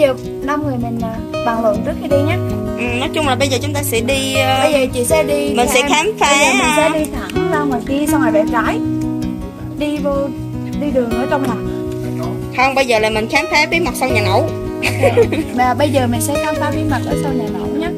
giờ 5 người mình bàn luận trước khi đi nhé. Nói chung là bây giờ chúng ta sẽ đi. Bây giờ chị sẽ đi. Mình sẽ khám phá. Bây giờ mình sẽ đi thẳng ra ngoài kia xong rồi bẻ trái. Đi đường ở trong làng. Không, bây giờ là mình khám phá bí mật sau nhà nổ. Okay. Và bây giờ mình sẽ khám phá bí mật ở sau nhà nổ nhé.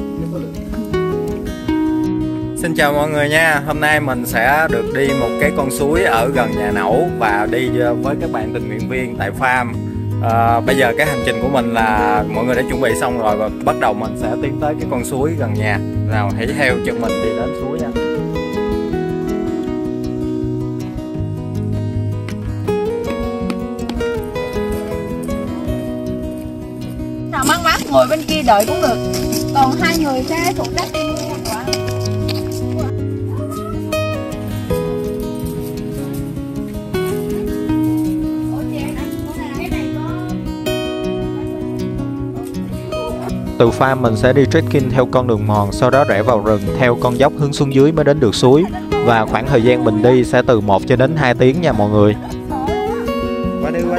Xin chào mọi người nha. Hôm nay mình sẽ được đi một cái con suối ở gần nhà nổ và đi với các bạn tình nguyện viên tại farm. Bây giờ cái hành trình của mình là mọi người đã chuẩn bị xong rồi và bắt đầu mình sẽ tiến tới cái con suối gần nhà. Nào hãy theo chân mình đi đến suối nha. Nào mát mát ngồi bên kia đợi cũng được. Còn hai người sẽ phụ trách đi mua quả. Từ farm mình sẽ đi trekking theo con đường mòn, sau đó rẽ vào rừng theo con dốc hướng xuống dưới mới đến được suối. Và khoảng thời gian mình đi sẽ từ 1 cho đến 2 tiếng nha mọi người. Qua đây.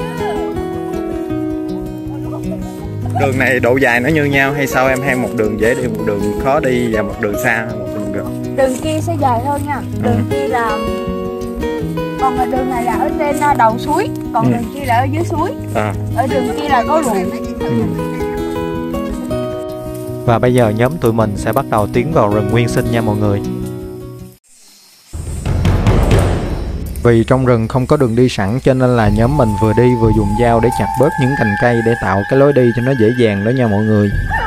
Đường này độ dài nó như nhau hay sao em? Hay một đường dễ đi, một đường khó đi và một đường xa, một đường gần? Đường kia sẽ dài hơn nha. Đường kia là... Còn đường này là ở trên đầu suối. Còn đường kia là ở dưới suối. Ở đường kia là có ruộng. Và bây giờ nhóm tụi mình sẽ bắt đầu tiến vào rừng nguyên sinh nha mọi người. Vì trong rừng không có đường đi sẵn cho nên là nhóm mình vừa đi vừa dùng dao để chặt bớt những cành cây để tạo cái lối đi cho nó dễ dàng đó nha mọi người.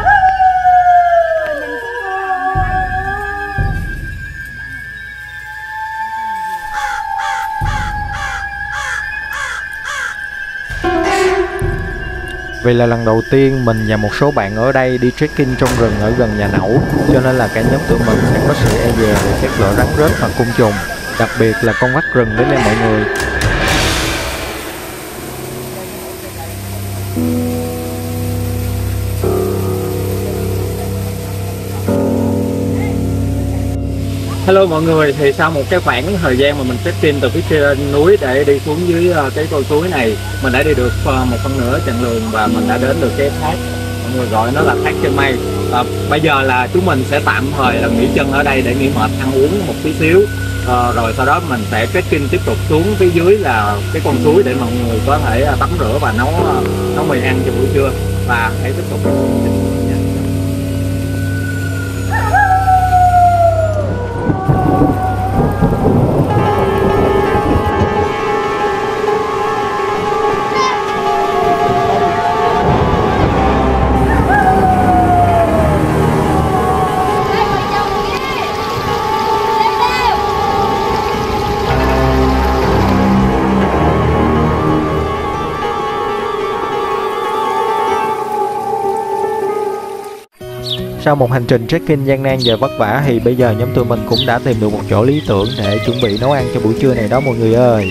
Vì là lần đầu tiên mình và một số bạn ở đây đi trekking trong rừng ở gần nhà nổ, cho nên là cả nhóm tụi mình sẽ có sự e dè về các loại rắn rết và côn trùng, đặc biệt là con vắt rừng đấy nha mọi người. Hello mọi người, thì sau một cái khoảng thời gian mà mình trekking từ phía trên núi để đi xuống dưới cái con suối này, mình đã đi được một phần nửa chặng đường và mình đã đến được cái thác, mọi người gọi nó là thác trên mây. Bây giờ là chúng mình sẽ tạm thời là nghỉ chân ở đây để nghỉ mệt, ăn uống một tí xíu, rồi sau đó mình sẽ trekking tiếp tục xuống phía dưới là cái con suối để mọi người có thể tắm rửa và nấu mì ăn cho buổi trưa. Và hãy tiếp tục. Sau một hành trình trekking gian nan và vất vả thì bây giờ nhóm tụi mình cũng đã tìm được một chỗ lý tưởng để chuẩn bị nấu ăn cho buổi trưa này đó mọi người ơi.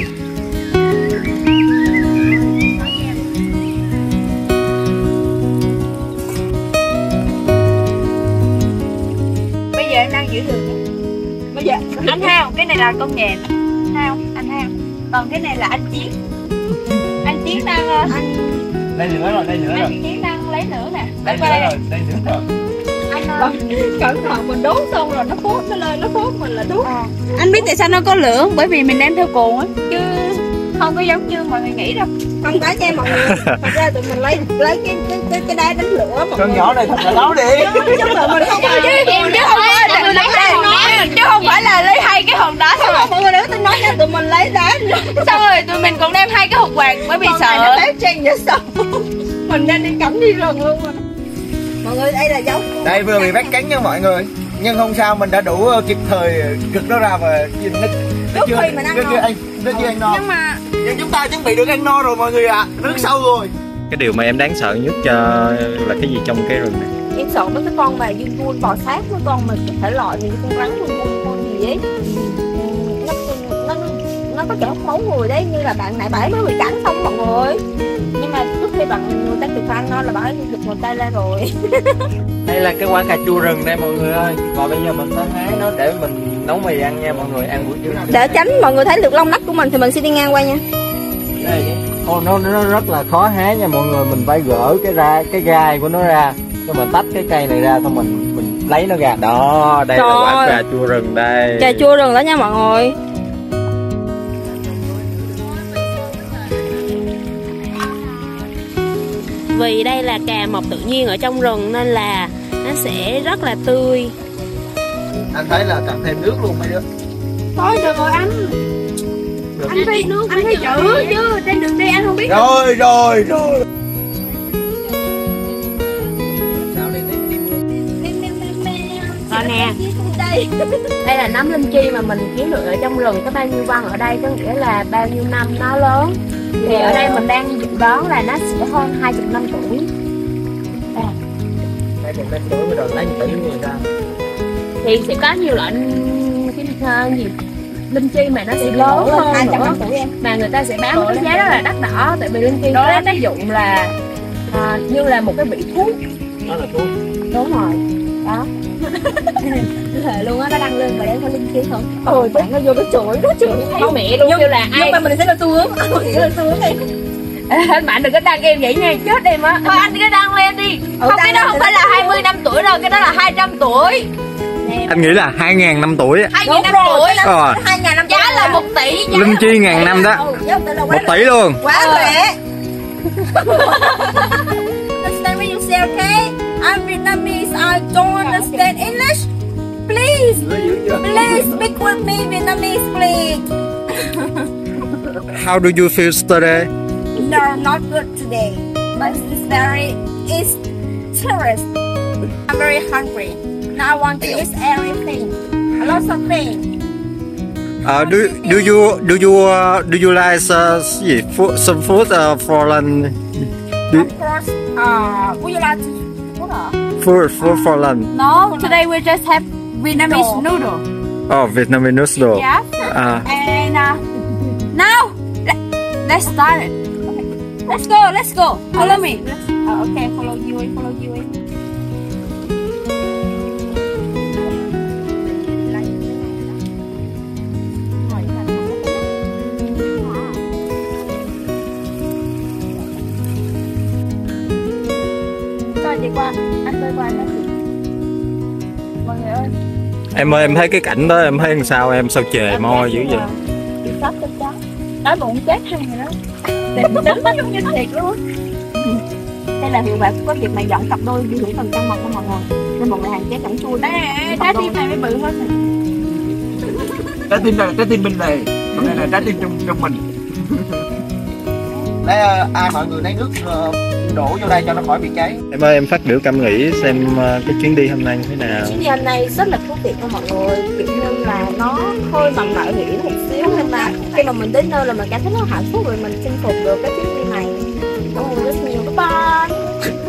Bây giờ em đang giữ đường. Bây giờ anh Thao, cái này là con nhện. Thao, anh Thao. Còn cái này là anh Chiến. Anh Chiến đang Đây nữa rồi, đây nữa rồi. Anh Chiến đang lấy nữa nè. Đây nữa rồi. Cẩn thận mình đốt xong rồi nó phốt nó lên, nó phốt mình là đốt. Anh biết tại sao nó có lửa? Bởi vì mình đem theo cồn á, chứ không có giống như mọi người nghĩ đâu. không phải nha mọi người. Thật ra tụi mình lấy cái đá đánh lửa mọi người. Con nhỏ này thật là nấu đi. Chứ mà mình không phải chứ không phải là lấy hai cái hộp đá xong rồi mọi người nếu tôi nói nha, tụi mình lấy đá xong rồi tụi mình cũng đem hai cái hộp quạt bởi vì sợ nó bán trang vậy sao mình nên đi cắm đi rừng luôn. Mọi người đây là dấu. Đây vừa bị bắt cắn nha mọi người. Nhưng không sao, mình đã đủ kịp thời cực nó ra và nó chưa ăn no. Nhưng chúng ta chuẩn bị được ăn no rồi mọi người ạ. Nước sâu rồi. Cái điều mà em đáng sợ nhất là cái gì trong cái rừng này? Em sợ mấy cái con mà dương buôn bò sát, mấy con mà thể loại gì con rắn con gì ấy. Nó có kiểu máu người đấy, như là bạn nãy bãi mới bị cắn xong mọi người. Nhưng mà trước khi người ta kịp ăn nó là bãi giật một tay ra rồi. Đây là cái quả cà chua rừng đây mọi người ơi. Và bây giờ mình sẽ hái nó để mình nấu mì ăn nha mọi người, ăn buổi trưa. Để tránh mọi người thấy được lông nách của mình thì mình sẽ đi ngang qua nha. Đây. Nó rất là khó hái nha mọi người. Mình phải gỡ cái gai của nó ra, rồi mình tách cái cây này ra, xong mình lấy nó ra. Đó, đây là quả cà chua rừng đây. Cà chua rừng đó nha mọi người. Vì đây là cà mọc tự nhiên ở trong rừng nên là nó sẽ rất là tươi. Anh thấy là cần thêm nước luôn mấy đứa. Thôi được rồi anh. Anh phải chữ chứ, trên đường đi anh không biết. Rồi. Rồi nè, đây là nấm linh chi mà mình kiếm được ở trong rừng. Có bao nhiêu văn ở đây có nghĩa là bao nhiêu năm nó lớn. Thì ở đây mình đang dự đoán là nó sẽ hơn 20 năm tuổi. Đây một cái tuổi mới được lấy một tỷ người ta. Thì sẽ có nhiều loại gì linh chi mà nó sẽ lớn hơn nữa, mà người ta sẽ bán với cái giá rất là đắt đỏ. Tại vì linh chi có tác dụng là như là một cái vị thuốc. Đó là thuốc. Đúng rồi đó. Thề luôn á, nó đăng lên và đem có linh chi không? Bạn nó vô cái chuỗi đó, thấy mẹ luôn. Như là ai nhưng mà mình sẽ là xu hướng bạn đừng có đăng em vậy nha, chết em á. Thôi anh cứ đăng lên đi. Không, cái đó không phải là 20 năm tuổi đâu, cái đó là 200 tuổi. Anh nghĩ là 2.000 năm tuổi. 2.000 năm tuổi. 2.000 năm giá là 1 tỷ. Linh chi ngàn năm đó. 1 tỷ luôn. Quá rẻ. Understand what you say, okay? I'm Vietnamese. I don't understand English. Please speak with me Vietnamese, please. How do you feel today? No, not good today. But it's tourist. I'm very hungry. Now I want to eat everything. A lot of things. Do you like some food for lunch? Of course. Would you like Food for lunch. No, today we just have Vietnamese noodle. Oh, Vietnamese noodle. Yeah. And now let's start it. Let's go. Follow me. Okay, follow you. Đi qua, anh bơi qua đó. Mọi người ơi. Em ơi, em thấy cái cảnh đó em thấy làm sao em sao chề môi dữ vậy? Đi sắp chết chó. Đói bụng chết hay rồi đó. Đến nó giống như thiệt luôn. Đây là hiệu quả của việc mà dọn cặp đôi đi hưởng phần trăng mật của mọi người. Nên mọi người hàng chế chẳng chua. Đây trái tim này mới bự hơn này. Trái tim bên này. Còn đây là trái tim trong mình. Lấy ai mọi người lấy nước đổ vô đây cho nó khỏi bị cháy. Em ơi, em phát biểu cảm nghĩ xem cái chuyến đi hôm nay như thế nào. Chuyến đi hôm nay rất là thú vị cho mọi người, kiểu như là nó hơi bằng mạo hiểm một xíu, nhưng mà khi mà mình đến nơi là mình cảm thấy nó hạnh phúc rồi, mình chinh phục được cái chuyến đi này. Cảm ơn rất nhiều, bye bye.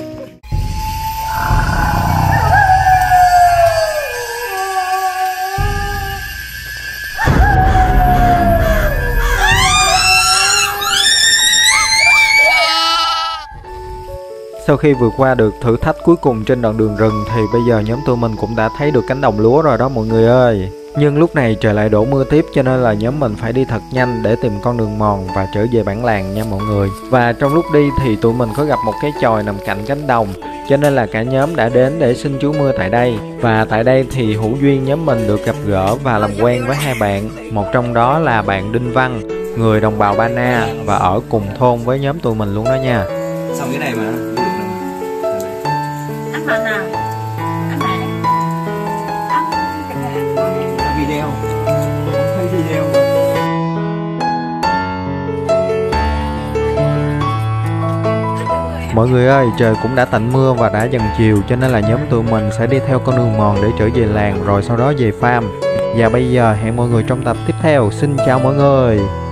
Sau khi vượt qua được thử thách cuối cùng trên đoạn đường rừng thì bây giờ nhóm tụi mình cũng đã thấy được cánh đồng lúa rồi đó mọi người ơi. Nhưng lúc này trời lại đổ mưa tiếp cho nên là nhóm mình phải đi thật nhanh để tìm con đường mòn và trở về bản làng nha mọi người. Và trong lúc đi thì tụi mình có gặp một cái chòi nằm cạnh cánh đồng, cho nên là cả nhóm đã đến để xin chú mưa tại đây. Và tại đây thì hữu duyên nhóm mình được gặp gỡ và làm quen với hai bạn. Một trong đó là bạn Đinh Văn, người đồng bào Ba Na và ở cùng thôn với nhóm tụi mình luôn đó nha. Xong cái này mà Anh Mạnh à? Anh Mạnh. video. Thấy video. Mọi người ơi, trời cũng đã tạnh mưa và đã dần chiều, cho nên là nhóm tụi mình sẽ đi theo con đường mòn để trở về làng rồi sau đó về farm. Và bây giờ hẹn mọi người trong tập tiếp theo. Xin chào mọi người.